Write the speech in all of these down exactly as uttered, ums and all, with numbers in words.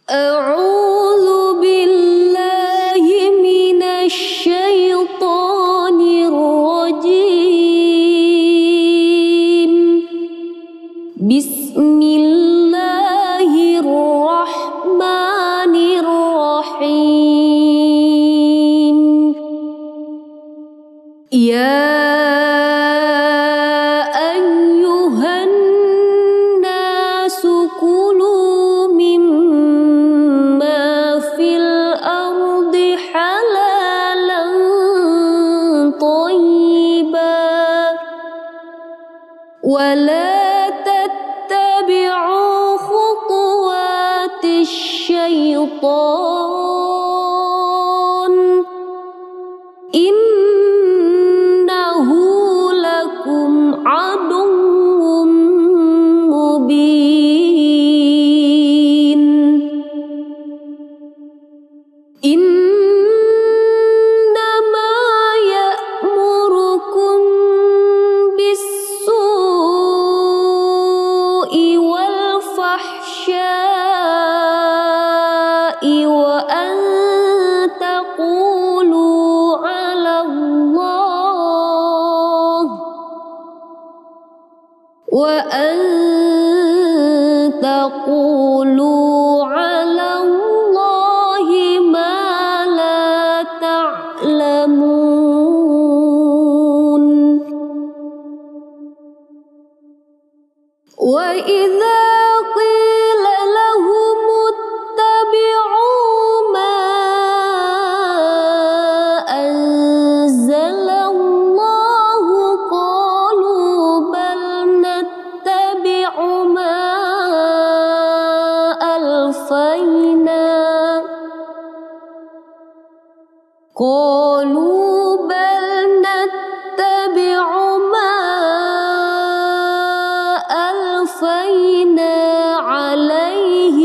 أعوذ بالله من الشيطان الرجيم. بسم الله الرحمن الرحيم. يا أيها الناس كلوا مما في الأرض حلالا طيبا ولا تتبعوا خطوات الشيطان إنه لكم عدو مبين. إنما يأمركم بالسوء والفحشاء وأن تقولوا على الله وأن تقولوا على الله ما لا تعلمون. وإذا قيل لهم اتبعوا ما أنزل الله قالوا بل نتبع ما ألفينا قالوا بل نتبع ما ألفينا عليه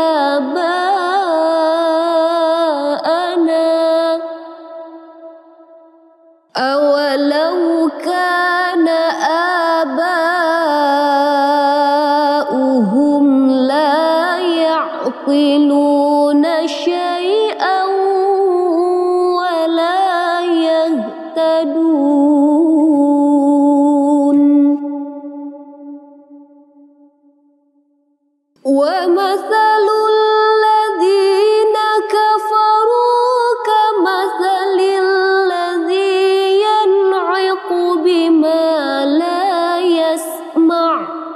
آباءنا أولو كان آباؤهم لا يعقلون شيئا ولا يهتدون. ومثل الذين كفروا كمثل الذي ينعق بما لا يسمع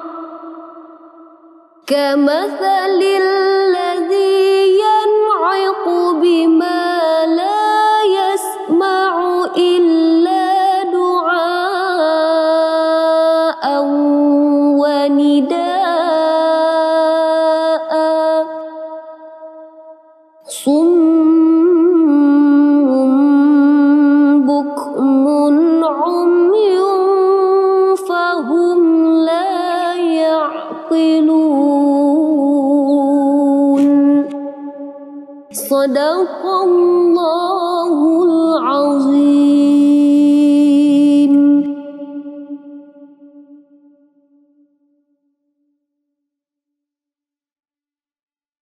كمثل الذي ينعق بما لا يسمع إلا دعاء ونداء صم بكم عمي فهم لا يعقلون. صدق الله